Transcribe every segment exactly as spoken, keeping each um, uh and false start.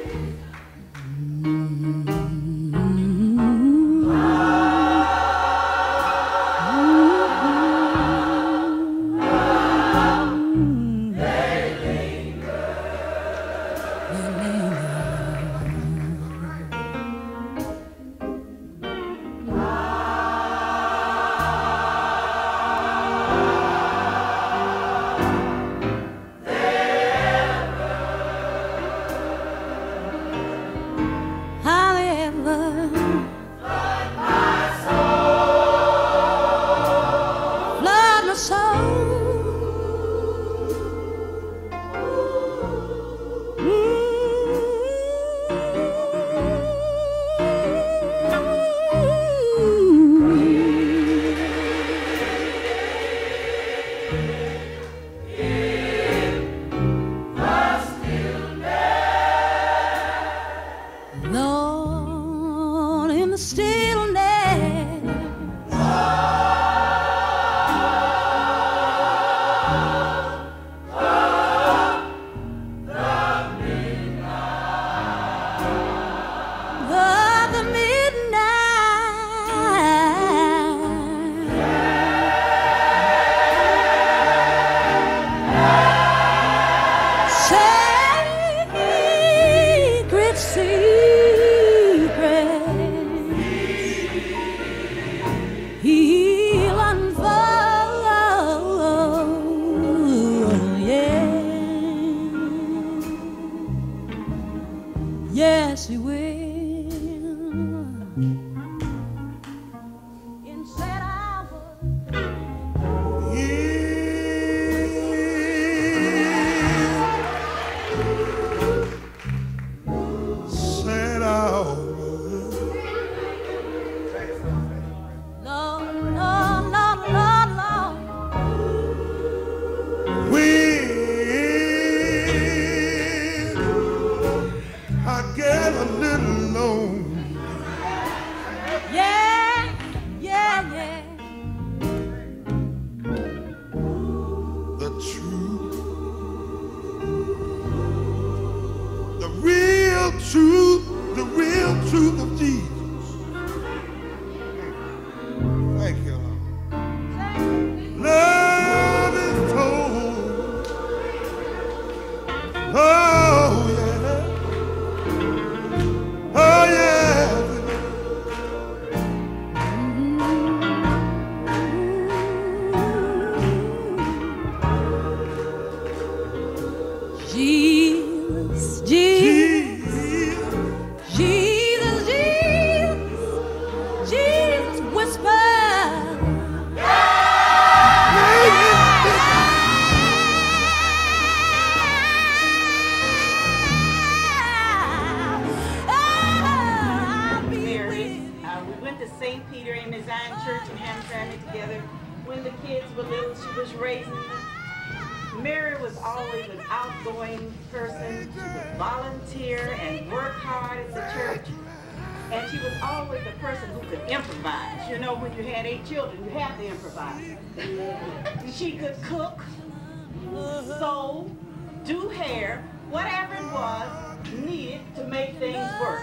Yes, he will. In said hour. In said hour. Lord, Lord, Lord, Lord, Lord. When I get a little lonely. Yeah, yeah, yeah. The truth, the real truth, the real truth of Jesus. Thank you, Lord. Love is told. Oh, yeah. Oh, yeah. Jesus, Jesus, Jesus, Jesus, Jesus, whisper. Mary. Uh, we went to Saint Peter and Zion Church in Hamtramck together. When the kids were little, she was raising them. Mary was always an outgoing person. She would volunteer and work hard at the church. And she was always the person who could improvise. You know, when you had eight children, you had to improvise. She could cook, sew, do hair, whatever it was needed to make things work.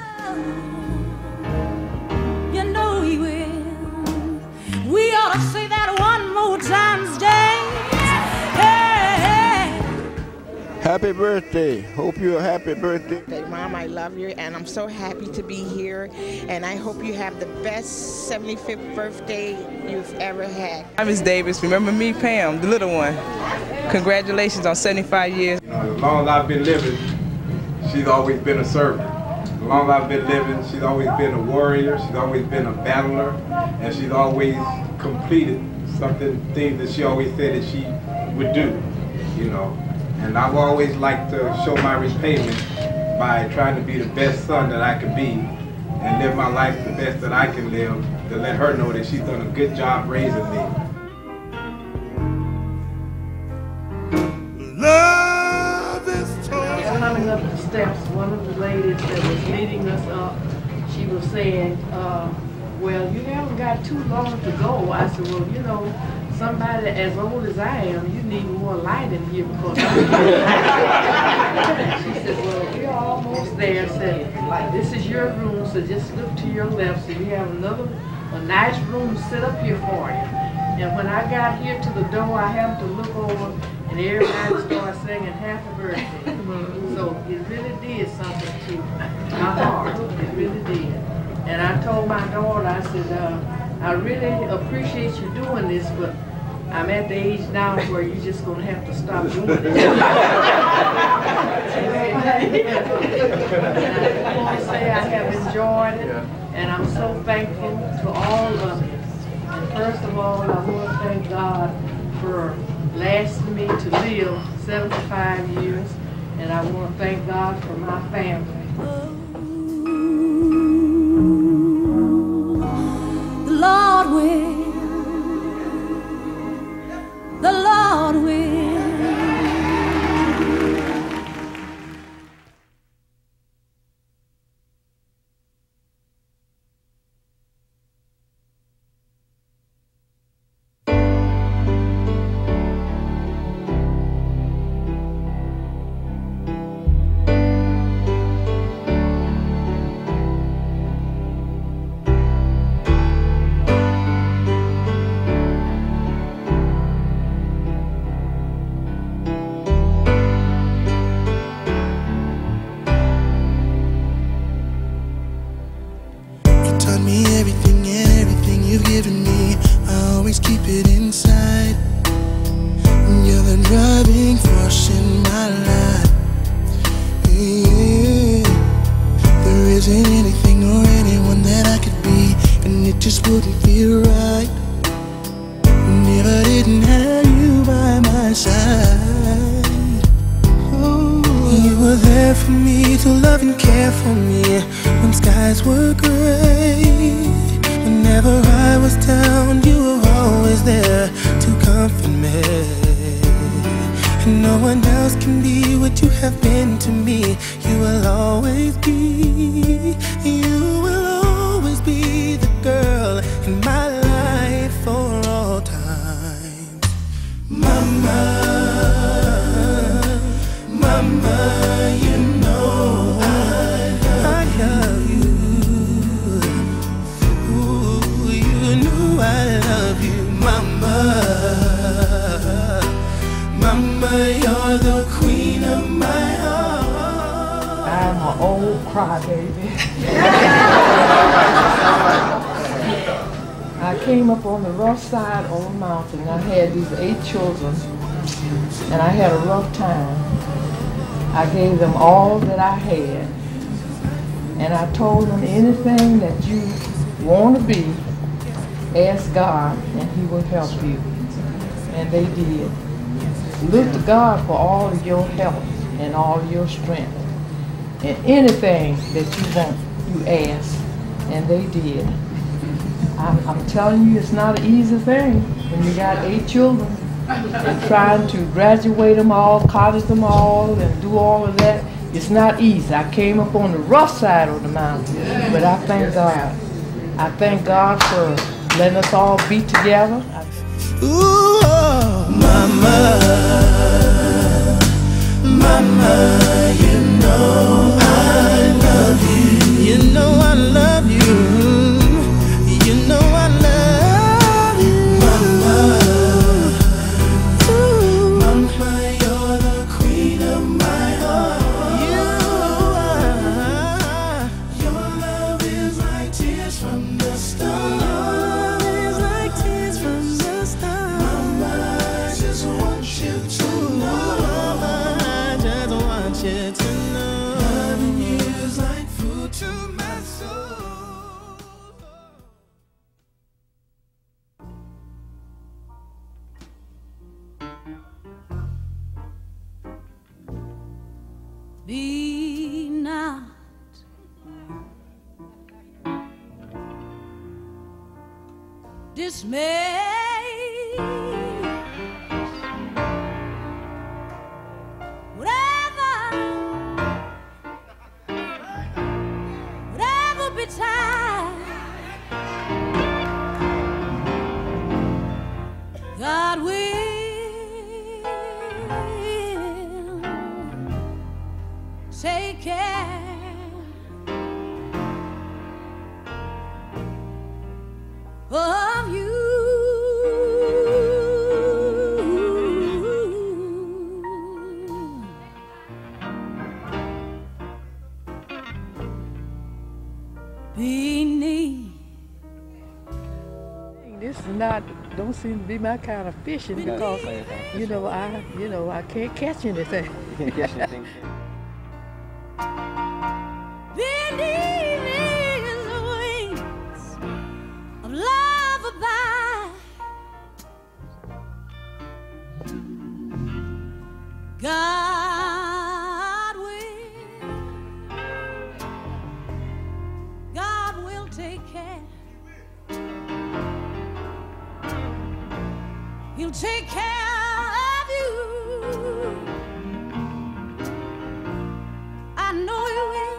You know he will. We ought to say that one more time today. Hey, hey. Happy birthday. Hope you're a happy birthday. Hey, Mom, I love you, and I'm so happy to be here, and I hope you have the best seventy-fifth birthday you've ever had. I'm Miss Davis. Remember me, Pam, the little one. Congratulations on seventy-five years. You know, as long as I've been living, she's always been a servant. As long as I've been living, she's always been a warrior, she's always been a battler, and she's always completed something, things that she always said that she would do, you know. And I've always liked to show my repayment by trying to be the best son that I can be and live my life the best that I can live, to let her know that she's done a good job raising me. Love is told. Coming up the steps, one of the ladies that was leading us up, she was saying, uh, well, you haven't got too long to go. I said, well, you know, somebody as old as I am, you need more light in here because I'm She said, well, we're almost there and said, this is your room, so just look to your left. So you have another, a nice room set up here for you. And when I got here to the door, I happened to look over and everybody started singing happy birthday. So it really did something to my heart. It really did. And I told my daughter, I said, uh, I really appreciate you doing this, but I'm at the age now where you're just going to have to stop doing it. And I want to say I have enjoyed it, and I'm so thankful to all of you. And first of all, I want to thank God for lasting me to live seventy-five years, and I want to thank God for my family. The Lord will, the Lord will. I came up on the rough side of the mountain. I had these eight children, and I had a rough time. I gave them all that I had, and I told them anything that you want to be, ask God, and He will help you. And they did. Look to God for all of your help and all of your strength. And anything that you want, you ask, and they did. I'm, I'm telling you, it's not an easy thing when you got eight children and trying to graduate them all, college them all, and do all of that. It's not easy. I came up on the rough side of the mountain, but I thank God. I thank God for letting us all be together. Ooh, oh, mama, mama, you know I love you. You know I love you. You know I love you, mama. Ooh, mama, you're the queen of my heart. You are. Your love is like tears from the stars. Your love is like tears from the stars. Mama, I just want you to know. Mama, I just want you to know. Loving you is like food to my soul. Be not dismayed. Whatever, whatever betide, God will take care beneath. This is not, don't seem to be my kind of fishing because, you know, I, you know, I can't catch anything. You can't catch anything. Beneath the wings of love abide, God will, God will take care. He'll take care of you. I know He will.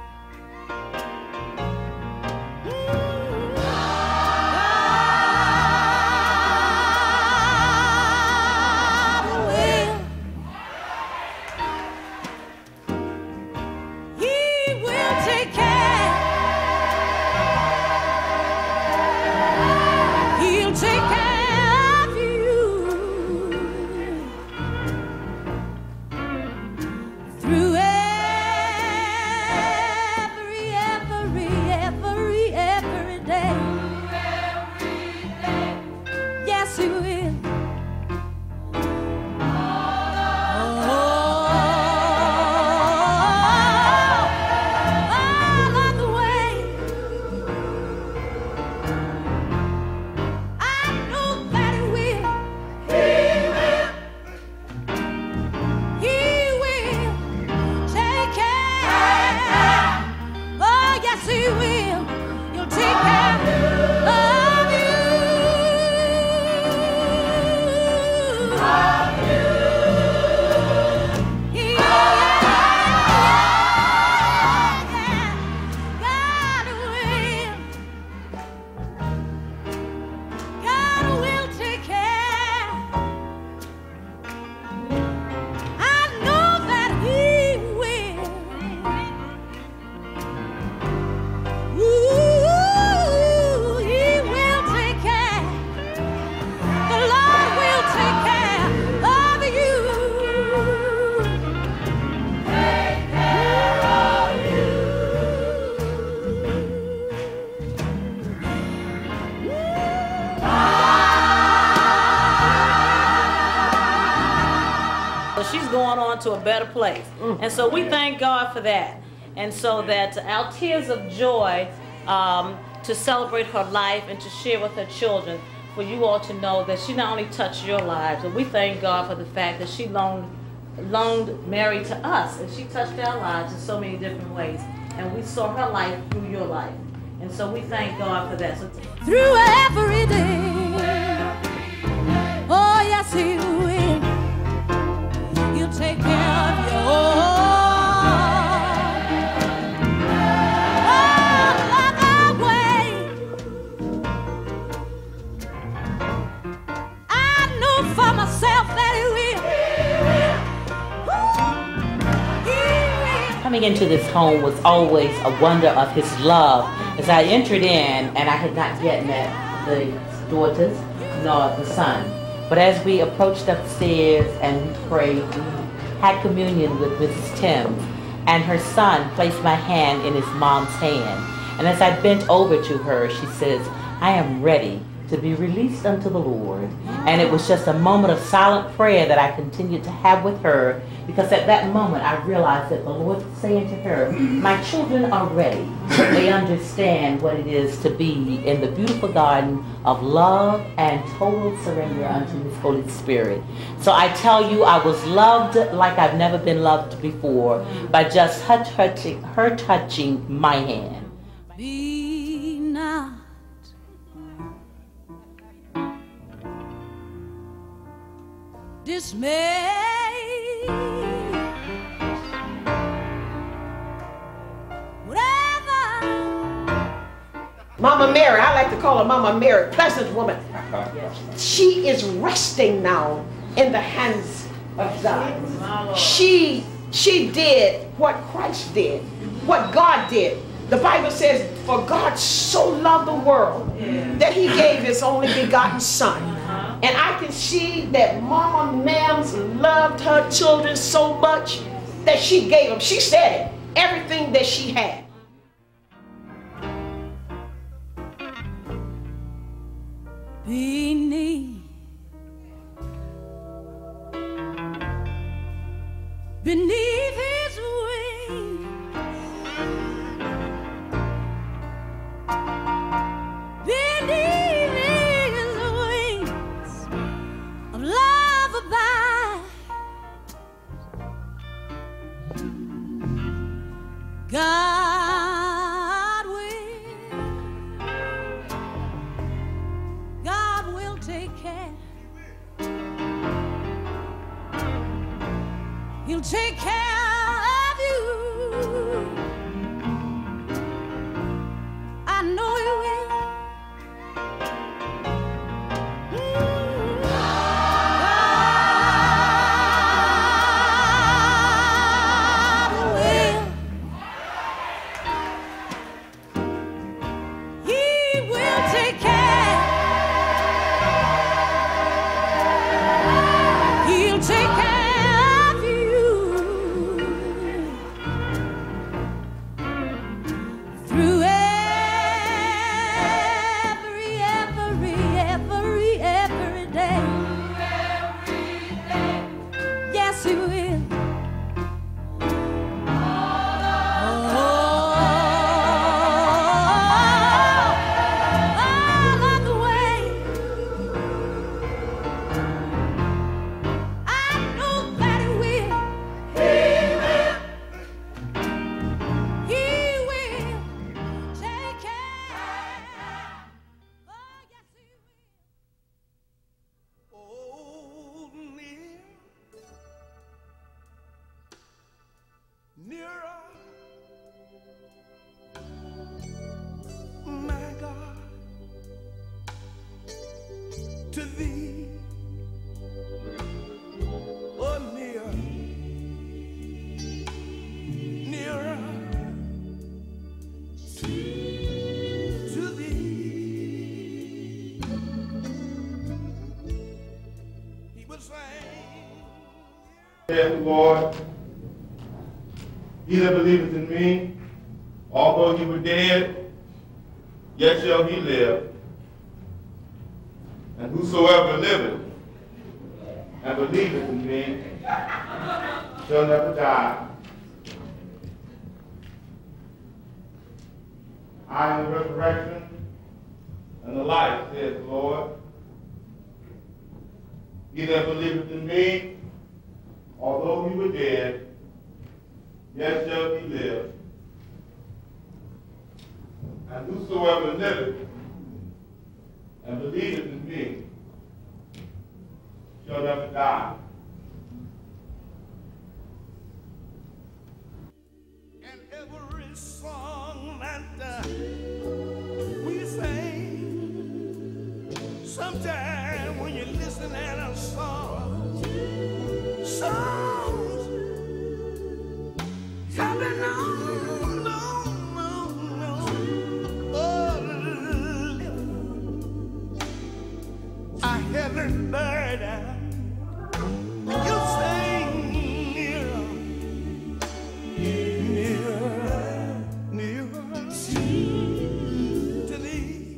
She's going on to a better place. And so we thank God for that. And so that our tears of joy um, to celebrate her life and to share with her children, for you all to know that she not only touched your lives, but we thank God for the fact that she loaned, loaned Mary to us, and she touched our lives in so many different ways. And we saw her life through your life. And so we thank God for that. So through every day, oh yes He will. He'll take care of you all like a way. I know for myself that He will. He will. Coming into this home was always a wonder of His love. As I entered in, and I had not yet met the daughters nor the son, but as we approached upstairs and we prayed, we had communion with Missus Tim, and her son placed my hand in his mom's hand. And as I bent over to her, she says, I am ready to be released unto the Lord. And it was just a moment of silent prayer that I continued to have with her, because at that moment I realized that the Lord was saying to her, my children are ready. They understand what it is to be in the beautiful garden of love and total surrender unto His Holy Spirit. So I tell you, I was loved like I've never been loved before by just her touching, her touching my hand. Be not dismayed, whatever. Mama Mary, I like to call her Mama Mary, pleasant woman. She is resting now in the hands of God. She, she did what Christ did, what God did. The Bible says, for God so loved the world that He gave His only begotten Son. And I can see that Mama Mams loved her children so much that she gave them, she said it, everything that she had. God will, God will take care. He'll take care of you. I know He will. To thee, oh near, nearer to, to thee. He would sing. Saith the Lord, he that believeth in me, although he were dead, yet shall he live. And whosoever liveth and believeth in me shall never die. I am the resurrection and the life, saith the Lord. He that believeth in me, although he were dead, yet shall he live. And whosoever liveth and believeth in me shall never die. And every song that uh, we sing, sometime when you listen at a song, songs coming on, on, on, on. Oh, I haven't heard that. You sing nearer, nearer, nearer to thee,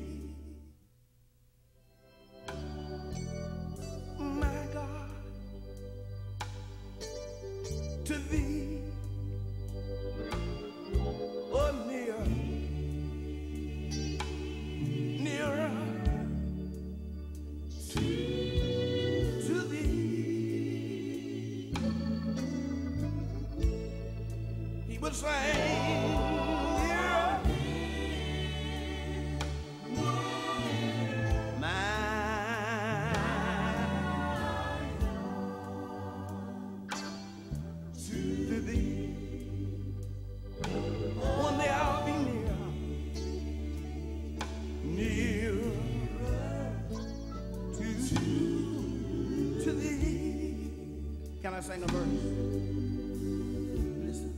my God, to thee, oh near, nearer. To thee, he would sing, yeah, my, to thee, one day I'll be near, near. To thee. Can I sing a verse? Listen.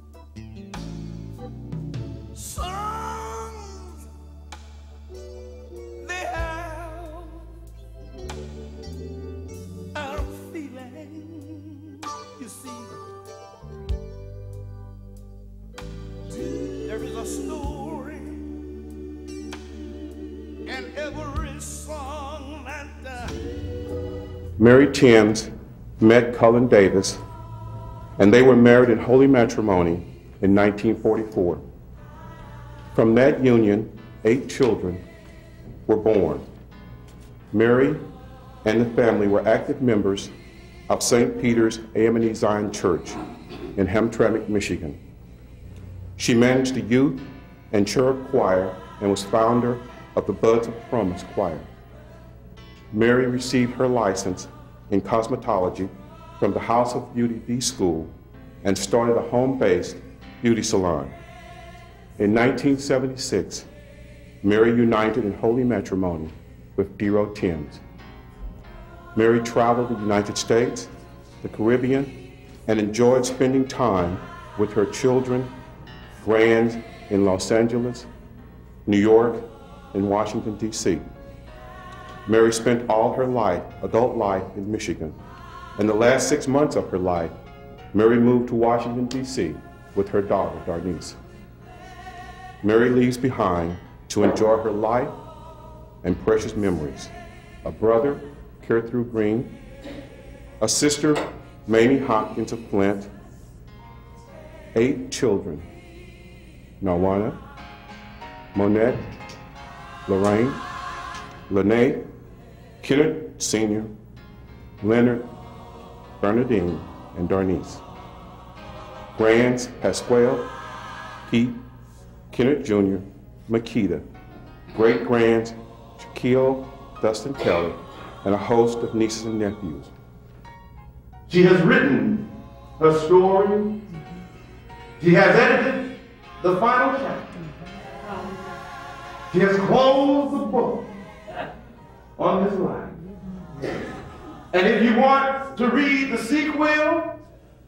Songs they have a feeling, you see. There is a story, and every song that uh, Mary Timms met Cullen Davis, and they were married in holy matrimony in nineteen forty-four. From that union, eight children were born. Mary and the family were active members of Saint Peter's A M and E Zion Church in Hamtramck, Michigan. She managed the youth and cherub choir and was founder of the Buds of Promise choir. Mary received her license in cosmetology from the House of Beauty B School and started a home-based beauty salon. In nineteen seventy-six, Mary united in holy matrimony with Dero Timms. Mary traveled the United States, the Caribbean, and enjoyed spending time with her children, grands in Los Angeles, New York, and Washington, D C Mary spent all her life, adult life, in Michigan. In the last six months of her life, Mary moved to Washington, D C with her daughter, Darnice. Mary leaves behind to enjoy her life and precious memories. A brother, Carethru Green, a sister, Mamie Hopkins of Flint, eight children, Nawana, Monette, Lorraine, Lene, Kenneth Senior, Leonard, Bernadine, and Darnice. Grands, Pasquale, Pete, Kenneth Junior, Makita. Great-grands, Shaquille, Dustin Kelly, and a host of nieces and nephews. She has written her story. She has edited the final chapter. She has closed the book on this life. And if you want to read the sequel,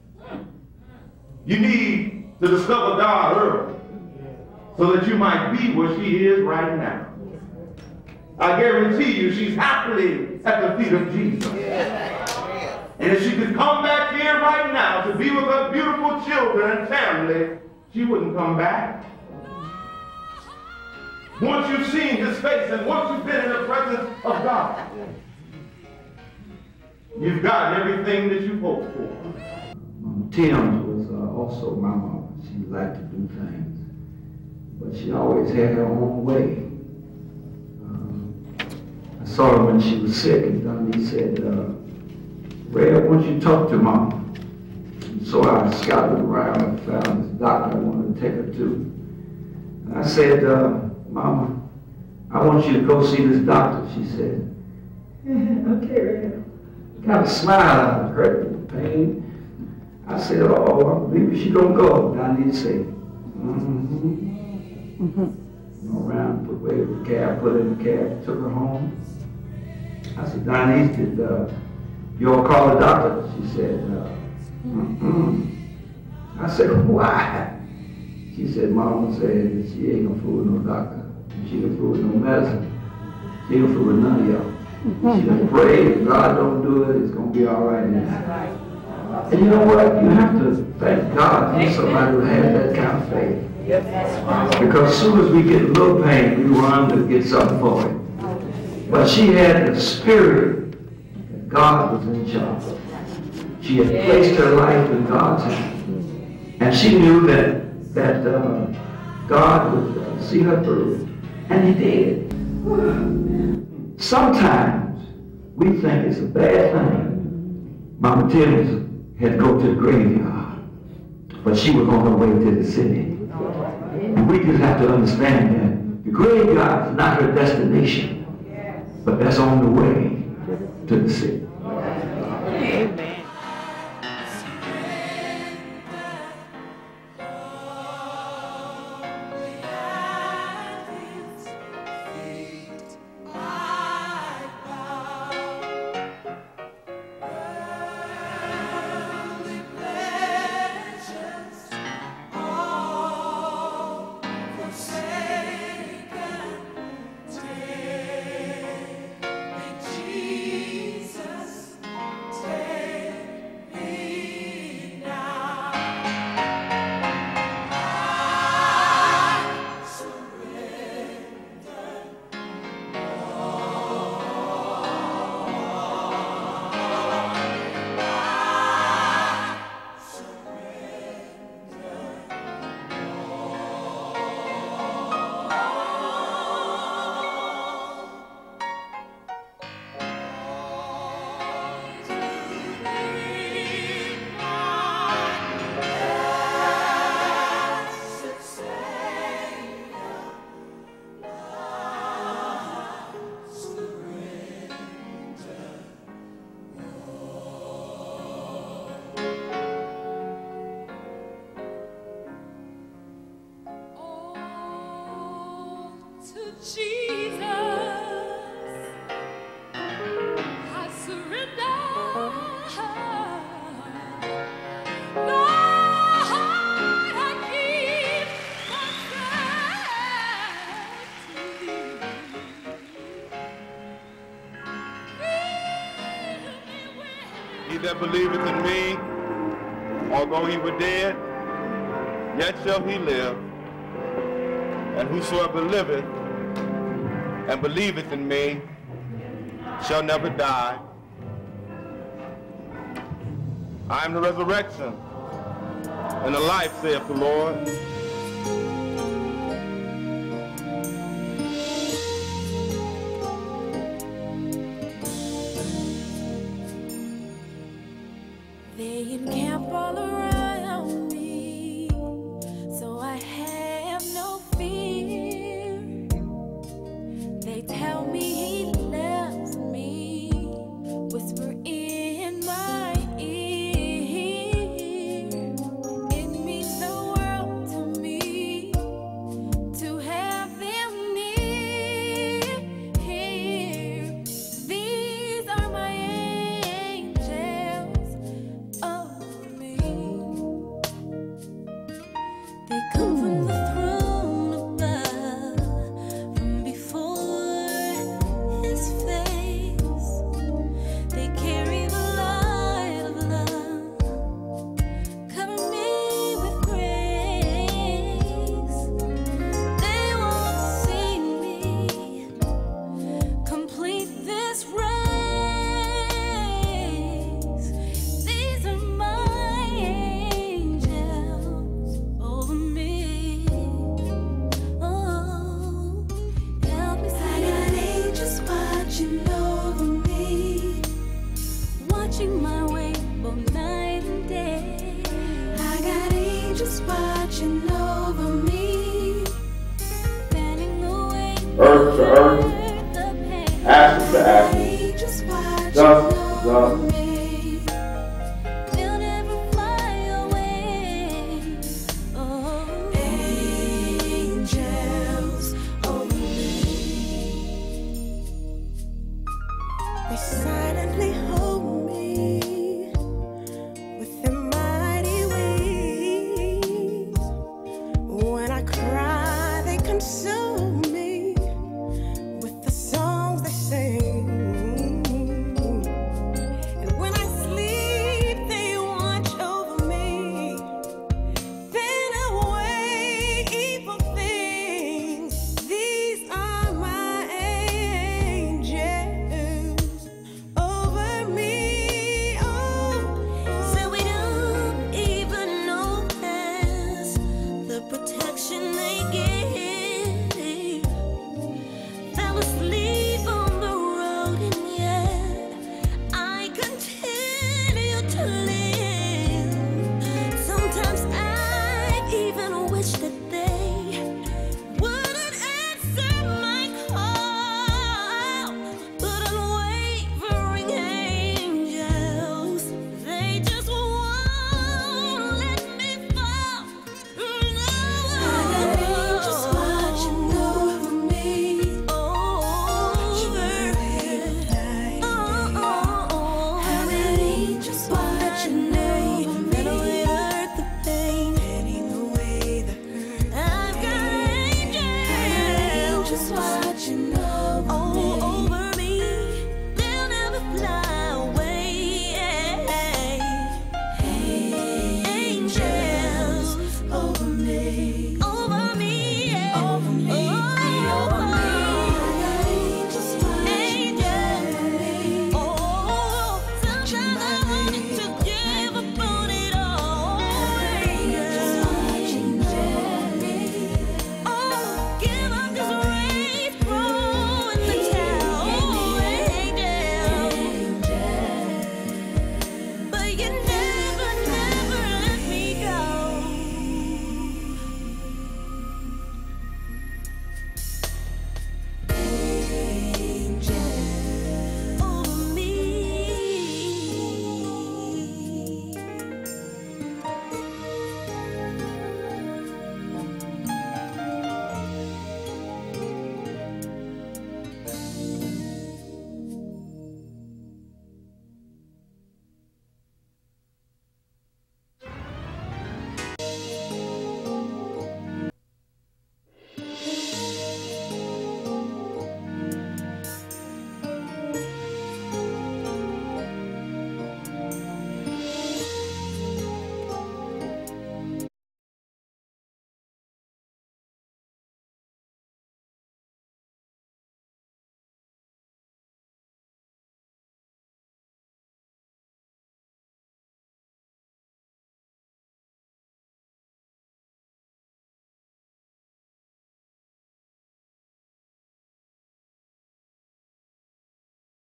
you need to discover God early so that you might be where she is right now. I guarantee you she's happily at the feet of Jesus. And if she could come back here right now to be with her beautiful children and family, she wouldn't come back. Once you've seen his face and once you've been in the presence of God, you've gotten everything that you hoped for. Mama Timms was uh, also my mama. She liked to do things, but she always had her own way. Uh, I saw her when she was sick, and Dundee said, uh, Ray, I want you to talk to Mama. And so I scouted around and found this doctor I wanted to take her to. And I said, uh, Mama, I want you to go see this doctor. She said, yeah, okay, Ray. Got a smile on her, pain. I said, oh, maybe she gonna go. Dundee said, mm-hmm. Mm-hmm. Went around, put away the cab, put her in the cab, took her home. I said, Dundee, did uh, you all call the doctor? She said, uh, mm-mm. I said, why? She said, Mama said that she ain't gonna fool no doctor. She ain't gonna fool no medicine. She ain't gonna fool none of y'all. She done pray, if God don't do it, it's gonna be all right. And you know what? You have to thank God for somebody who has that kind of faith. Because as soon as we get a little pain, we run to get something for it. But she had the spirit that God was in charge. She had placed her life in God's hands. And she knew that, that uh, God would uh, see her through. And he did. Sometimes we think it's a bad thing. Mama Timms had to go to the graveyard, but she was on her way to the city. And we just have to understand that the graveyard is not her destination, but that's on the way to the city. Amen. Jesus. to Jesus I surrender. Lord, I give myself to thee. He that believeth in me, although he were dead, yet shall he live. And whosoever liveth and believeth in me shall never die. I am the resurrection and the life, saith the Lord. They encamp all around me, so I have no fear. They tell me he loves me, whisper in my ear. It means the world to me to have them near. These are my angels of me. They come from the throne above, from before his face. They carry the light of love, cover me with grace. They won't see me complete this race. These are my angels over me. Oh, help me sing. I got angels watching over me, watching my way both night and day. I got angels watching over me, fanning away Earth to earth, the pain. ashes to ashes, Angels watching dust to over dust,